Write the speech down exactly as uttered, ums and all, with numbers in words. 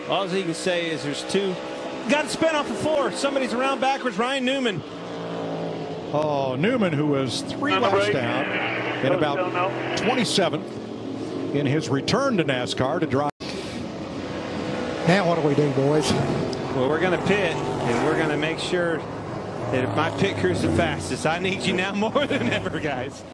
All he can say is there's two. Got to spin off the floor. Somebody's around backwards. Ryan Newman. Oh, Newman, who was three laps down in about twenty-seventh in his return to NASCAR to drive. Now what do we do, boys? Well, we're going to pit, and we're going to make sure that if my pit crew's the fastest, I need you now more than ever, guys.